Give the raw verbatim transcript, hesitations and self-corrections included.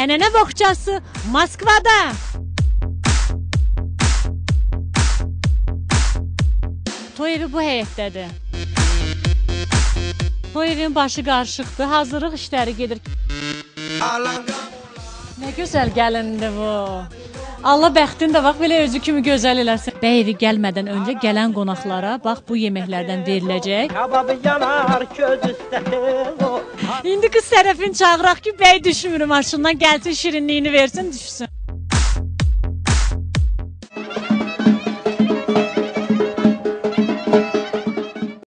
Ənənə boğçası Moskvada. Toy evi bu həyətdədir. Toy evin başı qarışıqdır, hazırlıq işləri gedir. Nə gözəl gəlindir bu. Allah bəxtin də bax belə özü kimi gözəl eləsin. Bəy evi gəlmədən öncə gələn qonaqlara bax bu yeməklərdən veriləcək. İndi qız tərəfini çağıraq ki, bəy düşmürüm aşından gəlsin şirinliyini versin düşsün.